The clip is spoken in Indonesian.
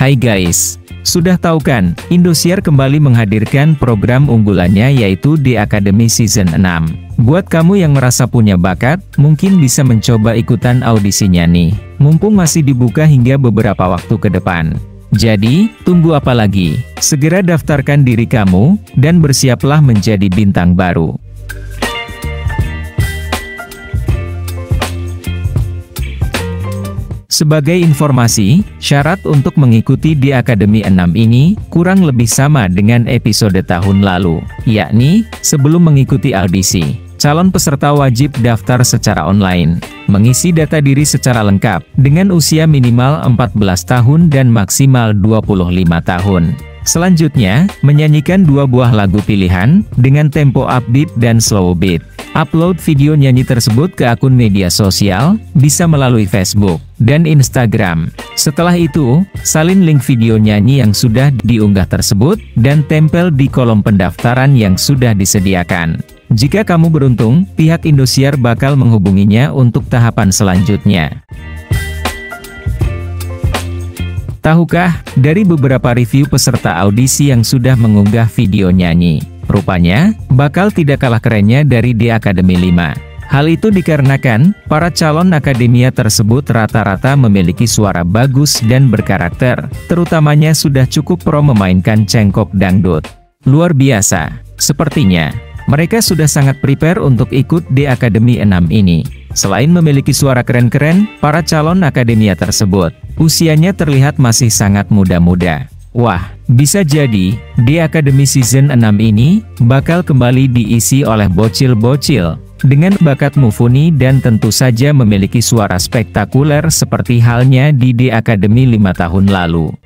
Hai guys, sudah tahu kan, Indosiar kembali menghadirkan program unggulannya yaitu The Academy Season 6. Buat kamu yang merasa punya bakat, mungkin bisa mencoba ikutan audisinya nih. Mumpung masih dibuka hingga beberapa waktu ke depan. Jadi, tunggu apa lagi? Segera daftarkan diri kamu, dan bersiaplah menjadi bintang baru. Sebagai informasi, syarat untuk mengikuti di Academy 6 ini, kurang lebih sama dengan episode tahun lalu, yakni, sebelum mengikuti audisi, calon peserta wajib daftar secara online, mengisi data diri secara lengkap, dengan usia minimal 14 tahun dan maksimal 25 tahun. Selanjutnya, menyanyikan 2 buah lagu pilihan, dengan tempo upbeat dan slow beat. Upload video nyanyi tersebut ke akun media sosial, bisa melalui Facebook dan Instagram. Setelah itu, salin link video nyanyi yang sudah diunggah tersebut, dan tempel di kolom pendaftaran yang sudah disediakan. Jika kamu beruntung, pihak Indosiar bakal menghubunginya untuk tahapan selanjutnya. Tahukah, dari beberapa review peserta audisi yang sudah mengunggah video nyanyi, rupanya, bakal tidak kalah kerennya dari The Academy 5. Hal itu dikarenakan, para calon akademia tersebut rata-rata memiliki suara bagus dan berkarakter, terutamanya sudah cukup pro memainkan cengkok dangdut. Luar biasa, sepertinya, mereka sudah sangat prepare untuk ikut The Academy 6 ini. Selain memiliki suara keren-keren, para calon akademia tersebut, usianya terlihat masih sangat muda-muda. Wah, bisa jadi, The Academy Season 6 ini, bakal kembali diisi oleh bocil-bocil, dengan bakat mumpuni dan tentu saja memiliki suara spektakuler seperti halnya di The Academy 5 tahun lalu.